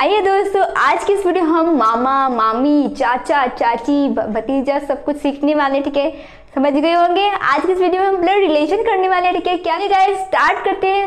आइए दोस्तों, आज की इस वीडियो हम मामा, मामी, चाचा, चाची, भतीजा सब कुछ सीखने वाले, ठीक है। समझ गए होंगे। आज की इस वीडियो में हम ब्लड रिलेशन करने वाले, ठीक है। क्या गाइस, स्टार्ट करते हैं।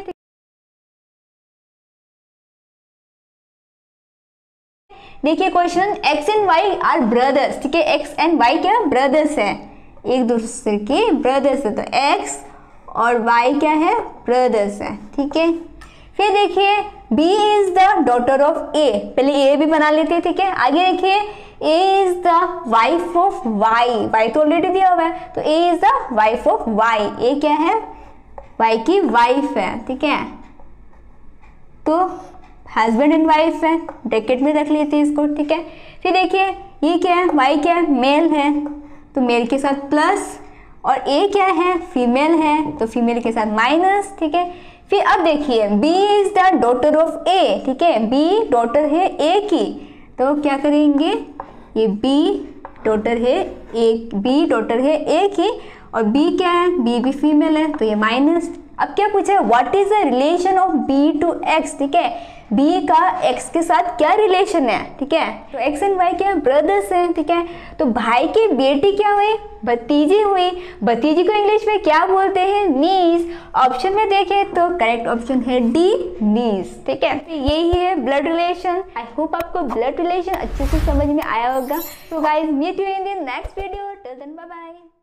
देखिए question, X and Y are brothers, ठीक है। एक्स एंड वाई क्या ब्रदर्स है, एक दूसरे के ब्रदर्स है। तो एक्स और वाई क्या है, ब्रदर्स है, ठीक है। फिर देखिए B is the daughter of A, पहले ए भी बना लेते हैं, ठीक है। आगे देखिए A is the wife of Y, Y तो ऑलरेडी दिया हुआ है, तो A is the wife of Y, A क्या है, वाई की वाइफ है, ठीक है। तो हस्बैंड एंड वाइफ है, ब्रैकेट में रख लेते हैं इसको, ठीक है। फिर देखिए ये क्या है, वाई क्या है, मेल है, तो मेल के साथ प्लस, और ए क्या है, फीमेल है, तो फीमेल के साथ माइनस, ठीक है। फिर अब देखिए B is the daughter of A, ठीक है। B डॉटर है ए की, तो क्या करेंगे, ये B डॉटर है ए की, और B क्या है, B भी फीमेल है, तो ये माइनस। अब क्या पूछा है, what is the relation of B to X, ठीक है। B का X के साथ क्या रिलेशन है, ठीक है। तो X एंड Y क्या ब्रदर्स हैं, ठीक है। तो भाई की बेटी क्या हुई, भतीजी हुई। भतीजी को इंग्लिश में क्या बोलते हैं, नीस। ऑप्शन में देखें तो करेक्ट ऑप्शन है डी, नीस, ठीक है। तो यही है ब्लड रिलेशन। आई होप आपको ब्लड रिलेशन अच्छे से समझ में आया होगा। तो guys, meet you in the next video. Till then bye bye.